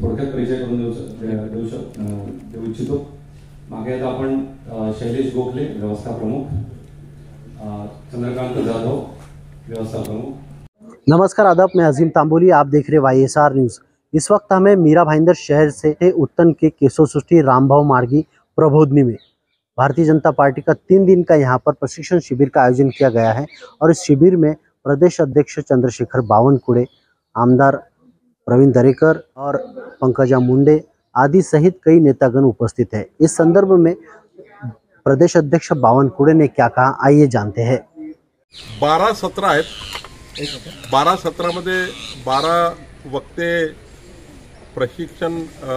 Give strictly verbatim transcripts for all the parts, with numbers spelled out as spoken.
थोडक्यात परिचय करून देऊ देऊ शक देऊ इच्छितो। मागे आता आपण शैलेश गोखले व्यवस्था प्रमुख, चंद्रकांत जाधव व्यवस्था प्रमुख। नमस्कार, आदाब, मैं अजीम तांबोली, आप देख रहे वाई एस आर न्यूज़। इस वक्त हमें मीरा भाईंदर शहर से उत्तन के केशवसृष्टि रामभाव मार्गी प्रबोधनी में भारतीय जनता पार्टी का तीन दिन का यहाँ पर प्रशिक्षण शिविर का आयोजन किया गया है और इस शिविर में प्रदेश अध्यक्ष चंद्रशेखर बावनकुळे, आमदार प्रवीण दरेकर और पंकजा मुंडे आदि सहित कई नेतागण उपस्थित है। इस संदर्भ में प्रदेश अध्यक्ष बावनकुळे ने क्या कहा, आइए जानते हैं। बारह सत्र आहेत। बारह सत्रामध्ये बारह वक्ते प्रशिक्षण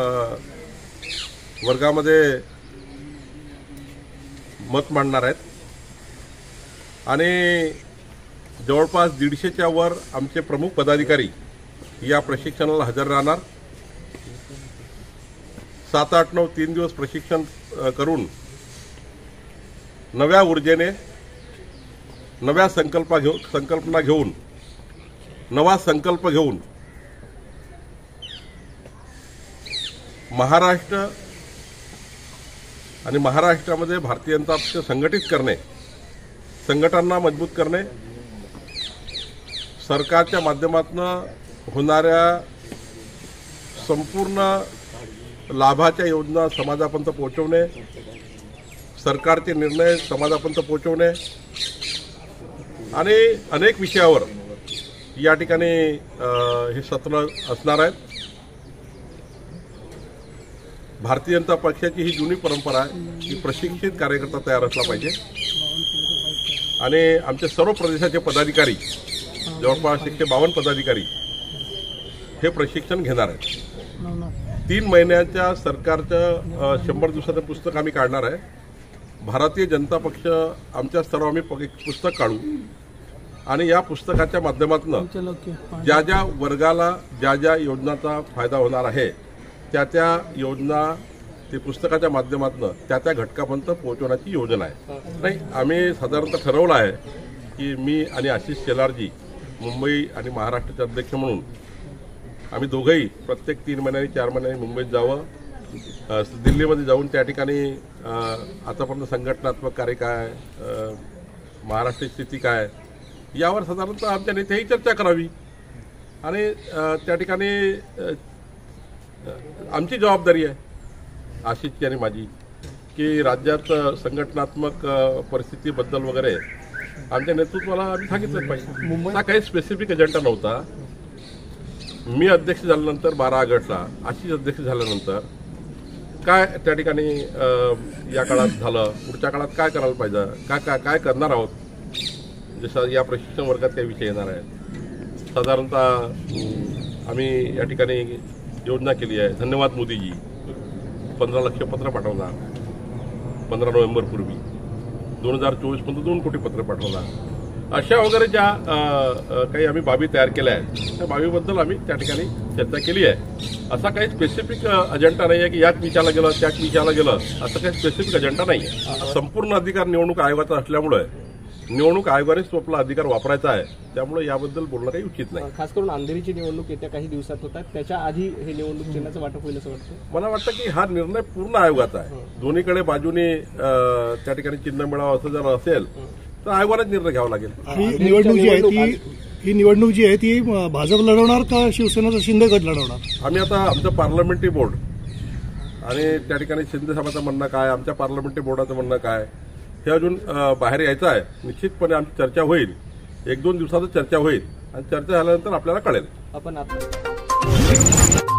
वर्गामध्ये मत मांडणार आहेत आणि जवळपास दीडशेच्या वर आमचे प्रमुख पदाधिकारी या प्रशिक्षणाला हजर राहणार। सात आठ नऊ तीन दिवस प्रशिक्षण करून नव्या ऊर्जेने नव्या संकल्पा घेऊन संकल्पना घेऊन नवा संकल्प घेऊन महाराष्ट्र आणि महाराष्ट्रामध्ये भारतीय जनता पक्ष संघटित करणे, संघटनांना मजबूत करणे, सरकारच्या माध्यमातून होणाऱ्या संपूर्ण लाभाच्या योजना समाजापर्यंत पोहोचवणे, सरकारचे निर्णय समाजापर्यंत पोहोचवणे आणि अनेक विषयावर या ठिकाणी हे सत्र असणार आहेत। भारतीय जनता पक्षाची ही जुनी परंपरा आहे की प्रशिक्षित कार्यकर्ता तयार असला पाहिजे आणि आमचे सर्व प्रदेशाचे पदाधिकारी जवळपास एकशे बावन्न पदाधिकारी हे प्रशिक्षण घेणार आहेत। तीन महिन्याच्या सरकारचं शंभर दिवसाचं पुस्तक आम्ही काढणार आहे। भारतीय जनता पक्ष आमच्या सर्व आम्ही पुस्तक काढू आणि या पुस्तकाच्या माध्यमातून ज्या ज्या वर्गाला ज्या ज्या योजनांचा फायदा होणार आहे त्या त्या योजना ते पुस्तकाच्या माध्यमातून त्या त्या घटकापर्यंत पोहोचवण्याची योजना आहे। नाही, आम्ही साधारणतः ठरवलं आहे की मी आणि आशिष शेलारजी मुंबई आणि महाराष्ट्राचे अध्यक्ष म्हणून आम्ही दोघंही प्रत्येक तीन महिन्यांनी चार महिन्यांनी मुंबईत जावं, दिल्लीमध्ये जाऊन त्या ठिकाणी आतापर्यंत संघटनात्मक कार्य काय, महाराष्ट्राची स्थिती काय यावर साधारणतः आमच्या नेत्याही चर्चा करावी आणि त्या ठिकाणी आमची जबाबदारी आहे आशिषची आणि माझी की राज्यात संघटनात्मक परिस्थितीबद्दल वगैरे आमच्या नेतृत्वाला आम्ही सांगितलं पाहिजे। मुंबईचा काही स्पेसिफिक एजेंडा नव्हता। मी अध्यक्ष झाल्यानंतर बारा ऑगस्टला आशिष अध्यक्ष झाल्यानंतर काय त्या ठिकाणी या काळात झालं, पुढच्या काळात काय करायला पाहिजे, काय काय काय करणार आहोत, जसं या प्रशिक्षण वर्गात काही विषय येणार आहेत। साधारणतः आम्ही या ठिकाणी योजना केली आहे। धन्यवाद मोदीजी, पंधरा लक्ष पत्र पाठवणार पंधरा नोव्हेंबर पूर्वी, दोन हजार चोवीस पर्यंत दोन कोटी पत्र पाठवणार। अशा वगैरे ज्या काही आम्ही बाबी तयार केल्या आहेत त्या बाबीबद्दल आम्ही त्या ठिकाणी चर्चा केली आहे। असा काही स्पेसिफिक अजेंडा नाही आहे की याच विचारला गेलं त्याच विचारला गेलं, असं काही स्पेसिफिक अजेंडा नाही आहे। संपूर्ण अधिकार निवडणूक आयोगाचा असल्यामुळे निवडणूक आयोगानेच तो आपला अधिकार वापरायचा आहे, त्यामुळे याबद्दल बोलणं काही उचित नाही। खास करून अंधेरीची निवडणूक येत्या काही दिवसात होतात, त्याच्या आधी हे निवडणूक चिन्हाचं वाटप होईल असं वाटतं। मला वाटतं की हा निर्णय पूर्ण आयोगाचा आहे। दोन्हीकडे बाजूने त्या ठिकाणी चिन्ह मिळावं असं जर असेल तर आयोगानेच निर्णय घ्यावा लागेल। ही निवडणूक जी आहे ती ही निवडणूक जी आहे ती भाजप लढवणार का शिवसेनेचा शिंदे गट लढवणार? आम्ही आता आमचं पार्लमेंटरी बोर्ड आणि त्या ठिकाणी शिंदे साहेबांचं म्हणणं काय, आमच्या पार्लमेंटरी बोर्डाचं म्हणणं काय हे अजून बाहेर यायचं आहे। निश्चितपणे आमची चर्चा होईल, एक दोन दिवसातच चर्चा होईल आणि चर्चा झाल्यानंतर आपल्याला कळेल। आपण